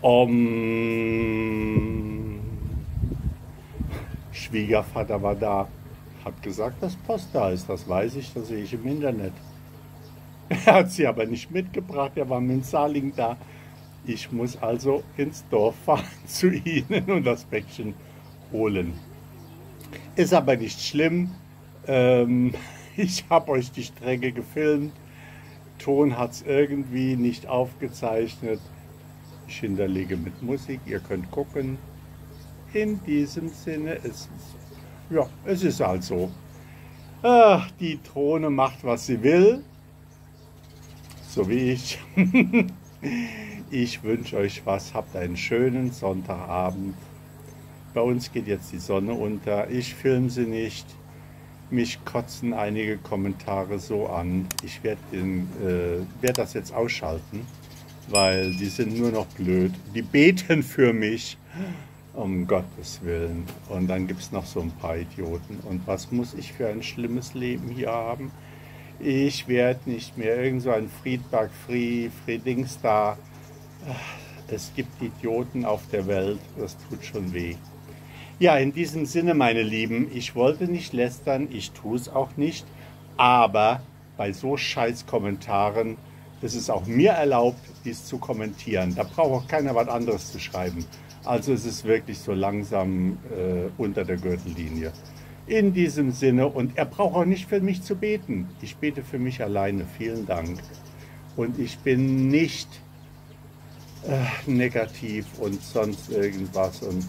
Schwiegervater war da, hat gesagt, dass Post da ist. Das weiß ich, das sehe ich im Internet. Er hat sie aber nicht mitgebracht, er war mit Saarling da. Ich muss also ins Dorf fahren zu Ihnen und das Päckchen holen. Ist aber nicht schlimm. Ich habe euch die Strecke gefilmt. Ton hat es irgendwie nicht aufgezeichnet. Ich hinterlege mit Musik, ihr könnt gucken. In diesem Sinne, es ist halt so. Die Drohne macht, was sie will. So wie ich. Ich wünsche euch was, habt einen schönen Sonntagabend. Bei uns geht jetzt die Sonne unter. Ich filme sie nicht. Mich kotzen einige Kommentare so an. Ich werde das jetzt ausschalten, weil die sind nur noch blöd. Die beten für mich, um Gottes Willen. Und dann gibt es noch so ein paar Idioten. Und was muss ich für ein schlimmes Leben hier haben? Ich werde nicht mehr irgend so ein Friedings da. Es gibt Idioten auf der Welt, das tut schon weh. Ja, in diesem Sinne, meine Lieben, ich wollte nicht lästern, ich tue es auch nicht, aber bei so scheiß Kommentaren ist es auch mir erlaubt, dies zu kommentieren. Da braucht auch keiner was anderes zu schreiben. Also es ist wirklich so langsam unter der Gürtellinie. In diesem Sinne, und er braucht auch nicht für mich zu beten. Ich bete für mich alleine, vielen Dank. Und ich bin nicht negativ und sonst irgendwas und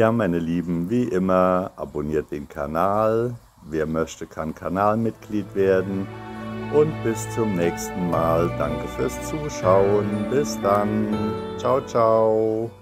Ja, meine Lieben, wie immer, abonniert den Kanal. Wer möchte, kann Kanalmitglied werden. Und bis zum nächsten Mal. Danke fürs Zuschauen. Bis dann. Ciao, ciao.